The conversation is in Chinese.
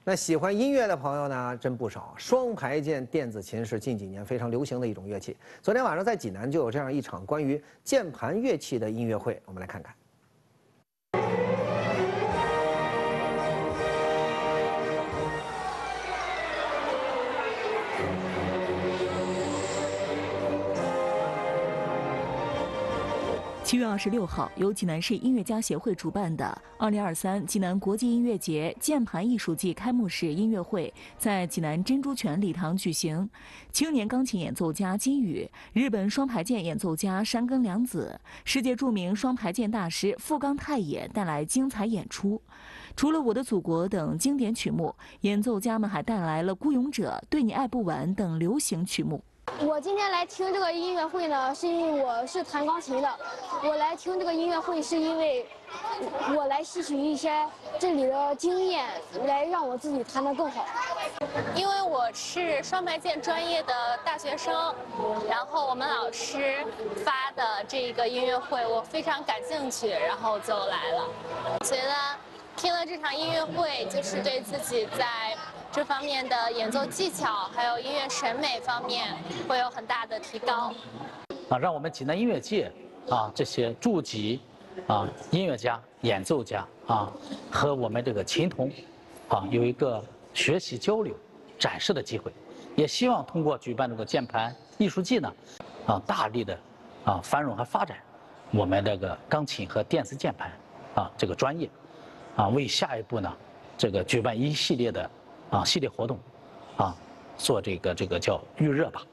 那喜欢音乐的朋友呢，真不少。双排键电子琴是近几年非常流行的一种乐器。昨天晚上在济南就有这样一场关于键盘乐器的音乐会，我们来看看。 7月26号，由济南市音乐家协会主办的2023济南国际音乐节键盘艺术季开幕式音乐会在济南珍珠泉礼堂举行。青年钢琴演奏家金宇、日本双排键演奏家山根良子、世界著名双排键大师富冈泰也带来精彩演出。除了《我的祖国》等经典曲目，演奏家们还带来了《孤勇者》、《对你爱不完》等流行曲目。 我今天来听这个音乐会呢，是因为我是弹钢琴的。我来听这个音乐会，是因为我来吸取一些这里的经验，来让我自己弹得更好。 因为我是双排键专业的大学生，然后我们老师发的这个音乐会，我非常感兴趣，然后就来了。觉得听了这场音乐会，就是对自己在 这方面的演奏技巧，还有音乐审美方面会有很大的提高。 让我们济南音乐界这些驻籍音乐家、演奏家和我们这个琴童有一个学习交流、展示的机会。也希望通过举办这个键盘艺术季呢，大力的繁荣和发展我们这个钢琴和电子键盘这个专业为下一步呢这个举办一系列的 系列活动，做这个叫预热吧。